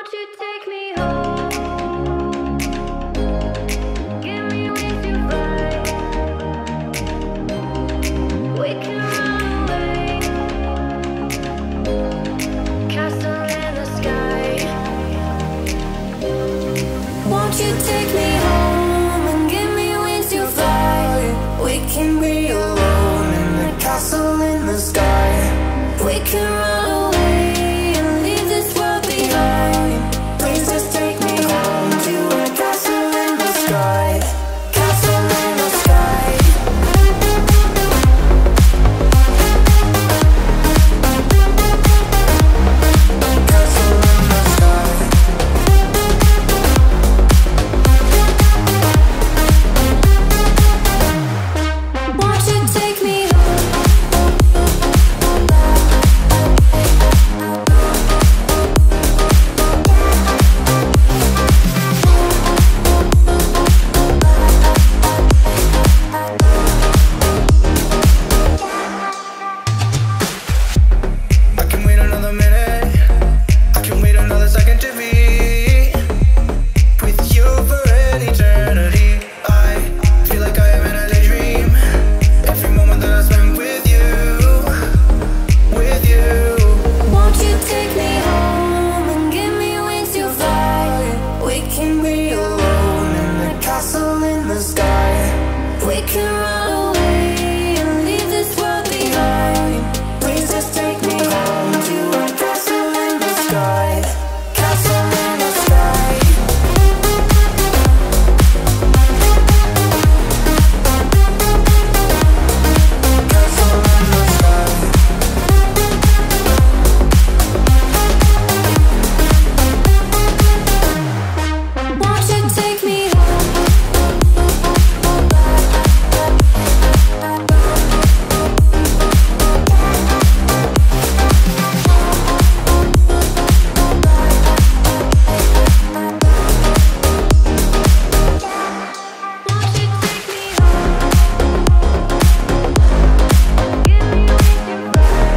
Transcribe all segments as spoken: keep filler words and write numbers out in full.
Won't you take me home? Give me wings to fly. We can run away. Castle in the sky. Won't you take me home and give me wings to fly? We can be alone in the castle in the sky. We can run away and leave this world behind. Please just take me home to a castle in the sky. Castle in the sky. Castle in the sky. Won't you take me home? I can wait another minute. I can wait another second to be with you for an eternity. I feel like I am in a daydream. Every moment that I spend with you, with you. Won't you take me home and give me wings to fly? We can be alone in the castle in the sky. We can run away and leave this world behind. Please just take me home to a castle in the sky. Castle in the sky. Castle in the sky. Won't you take me home? Won't you take me home? Give me wings to fly.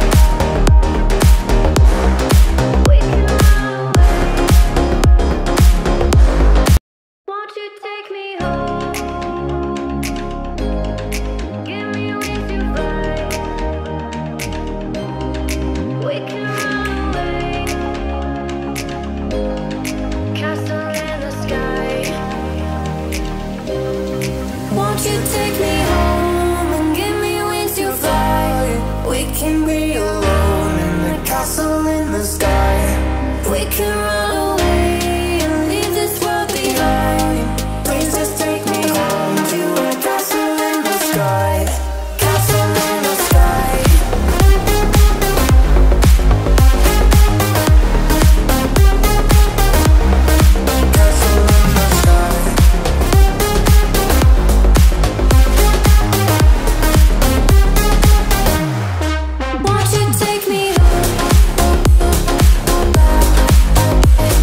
We can run away. Won't you take me home? Give me wings to fly. We can run away. Castle in the sky. Won't you take me home and give me wings to fly? We can be alone in the castle in the sky. We can run away and leave this world behind. Please just take me home to a castle in the sky. Castle in the sky. Castle in the sky. Won't you take me home?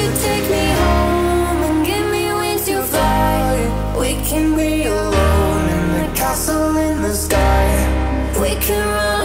you take me home and give me wings to fly? We can be alone in the castle in the sky. We can run